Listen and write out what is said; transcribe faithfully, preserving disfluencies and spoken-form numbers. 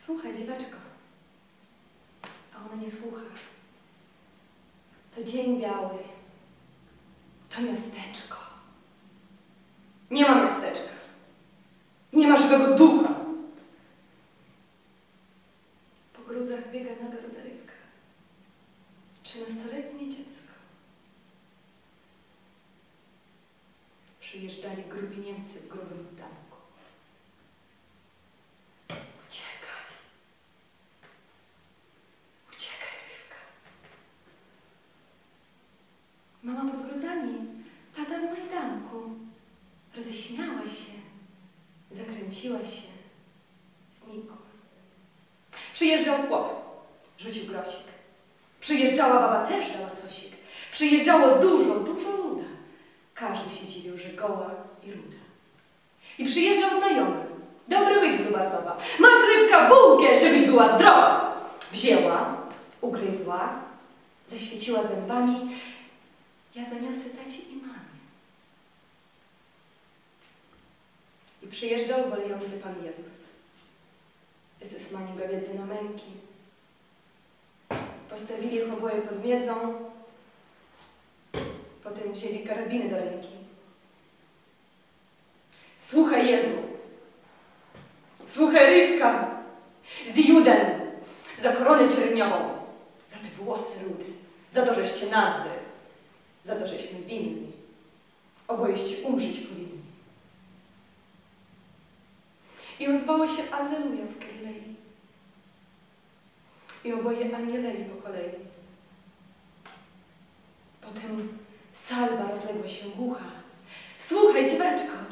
Słuchaj, dzieweczko. A ona nie słucha. To dzień biały. To miasteczko. Nie ma miasteczka. Nie ma żywego ducha. Po gruzach biega naga ruda rybka. Trzynastoletnie dziecko. Przyjeżdżali grubi Niemcy w grubym tanku. Uciekaj. Uciekaj, Rywka. Mama pod gruzami, tata w majdanku. Roześmiała się, zakręciła się, znikła. Przyjeżdżał chłop, rzucił grosik. Przyjeżdżała baba, też dała cosik. Przyjeżdżało dużo, dużo luda. Każdy się dziwił, że goła i ruda. I przyjeżdżał znajomy, dobry łyk z Lubartowa. Masz, Rybka, bułkę, żebyś była zdrowa. Wzięła, ugryzła, zaświeciła zębami. Ja zaniosę taci i mamie. I przyjeżdżał bolejący Pan Jezus. Zesmanił go biedny na męki. Postawili ich oboje pod miedzą. Potem wzięli karabiny do ręki. Słuchaj, Jezu. Słuchaj, Rywka. Z Judem. Za koronę czerniową. Za te włosy rude. Za to, żeście nadzy. Za to, żeśmy winni. Obojeście umrzeć powinni. I ozwało się Alleluja w Galilei. I oboje anieleli po kolei. Potem salwa rozległa się głucha. Słuchaj, dzieweczko,